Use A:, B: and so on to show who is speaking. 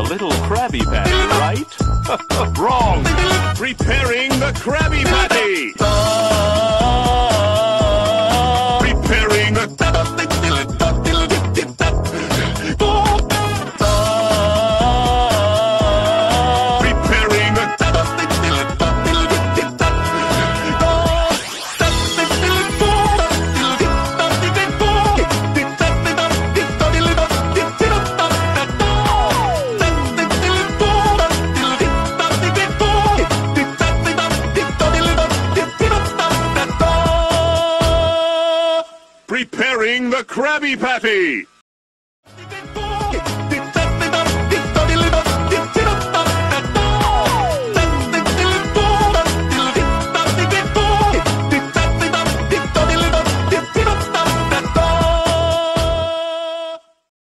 A: little Krabby Patty, right? Wrong! Preparing the Krabby Patty! Preparing the... Preparing the Krabby Patty!